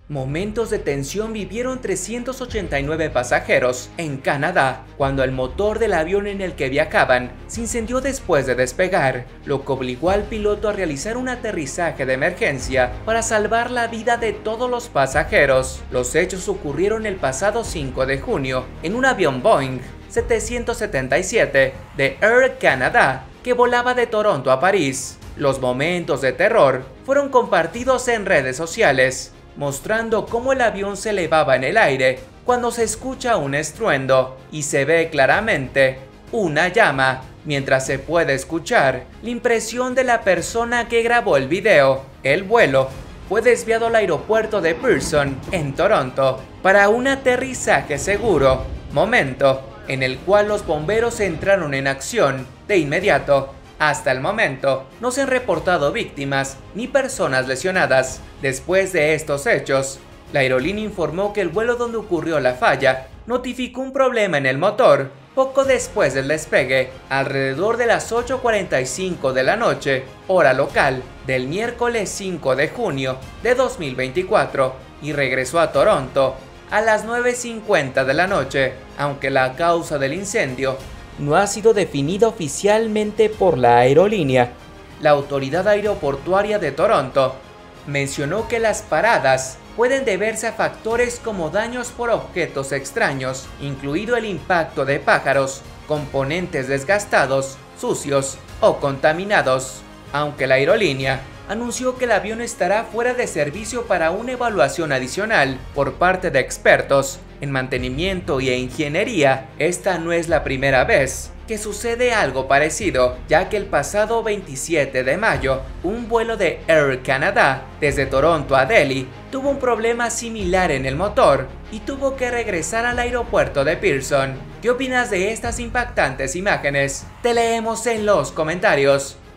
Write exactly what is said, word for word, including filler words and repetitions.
Momentos de tensión vivieron trescientos ochenta y nueve pasajeros en Canadá cuando el motor del avión en el que viajaban se incendió después de despegar, lo que obligó al piloto a realizar un aterrizaje de emergencia para salvar la vida de todos los pasajeros. Los hechos ocurrieron el pasado cinco de junio en un avión Boeing setecientos setenta y siete de Air Canada que volaba de Toronto a París. Los momentos de terror fueron compartidos en redes sociales, mostrando cómo el avión se elevaba en el aire cuando se escucha un estruendo y se ve claramente una llama, mientras se puede escuchar la impresión de la persona que grabó el video. El vuelo fue desviado al aeropuerto de Pearson, en Toronto, para un aterrizaje seguro, momento en el cual los bomberos entraron en acción de inmediato. Hasta el momento, no se han reportado víctimas ni personas lesionadas. Después de estos hechos, la aerolínea informó que el vuelo donde ocurrió la falla notificó un problema en el motor poco después del despegue, alrededor de las ocho cuarenta y cinco de la noche, hora local, del miércoles cinco de junio de dos mil veinticuatro, y regresó a Toronto a las nueve cincuenta de la noche, aunque la causa del incendio no ha sido definida oficialmente por la aerolínea. La autoridad aeroportuaria de Toronto mencionó que las paradas pueden deberse a factores como daños por objetos extraños, incluido el impacto de pájaros, componentes desgastados, sucios o contaminados, aunque la aerolínea anunció que el avión estará fuera de servicio para una evaluación adicional por parte de expertos en mantenimiento y ingeniería. Esta no es la primera vez que sucede algo parecido, ya que el pasado veintisiete de mayo, un vuelo de Air Canada desde Toronto a Delhi tuvo un problema similar en el motor y tuvo que regresar al aeropuerto de Pearson. ¿Qué opinas de estas impactantes imágenes? Te leemos en los comentarios.